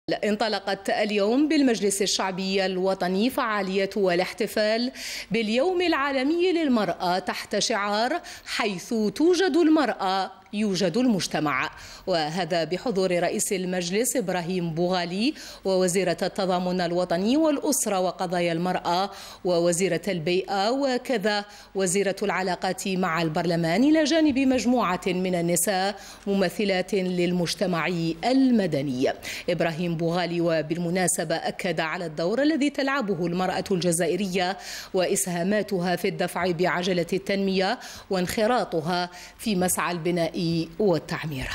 انطلقت اليوم بالمجلس الشعبي الوطني فعالية والاحتفال باليوم العالمي للمرأة تحت شعار حيث توجد المرأة يوجد المجتمع، وهذا بحضور رئيس المجلس إبراهيم بوغالي ووزيرة التضامن الوطني والأسرة وقضايا المرأة ووزيرة البيئة وكذا وزيرة العلاقات مع البرلمان، إلى جانب مجموعة من النساء ممثلات للمجتمع المدني. إبراهيم بوغالي وبالمناسبة أكد على الدور الذي تلعبه المرأة الجزائرية وإسهاماتها في الدفع بعجلة التنمية وانخراطها في مسعى البناء والتعمير.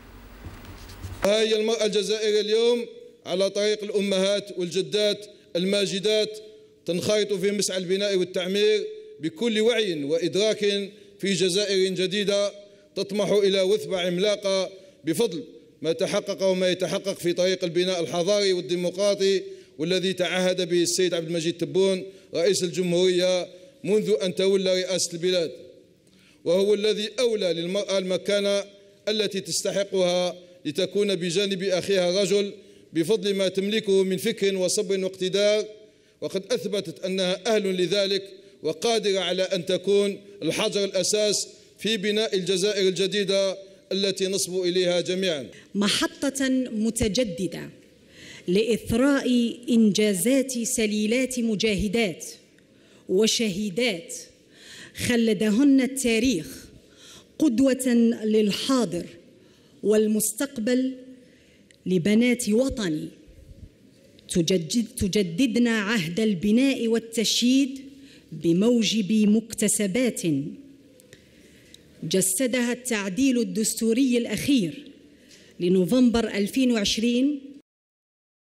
هي المرأة الجزائرية اليوم على طريق الأمهات والجدات الماجدات تنخرط في مسعى البناء والتعمير بكل وعي وإدراك في جزائر جديدة تطمح إلى وثبة عملاقة بفضل ما تحقق وما يتحقق في طريق البناء الحضاري والديمقراطي والذي تعهد به السيد عبد المجيد تبون رئيس الجمهورية منذ أن تولى رئاسة البلاد، وهو الذي أولى للمرأة المكانة التي تستحقها لتكون بجانب أخيها رجل بفضل ما تملكه من فكر وصبر واقتدار، وقد أثبتت أنها أهل لذلك وقادرة على أن تكون الحجر الأساس في بناء الجزائر الجديدة التي نصبو إليها جميعا. محطة متجددة لإثراء إنجازات سليلات مجاهدات وشهيدات خلدهن التاريخ قدوة للحاضر والمستقبل لبنات وطني تجددن عهد البناء والتشييد بموجب مكتسبات جسدها التعديل الدستوري الأخير لنوفمبر 2020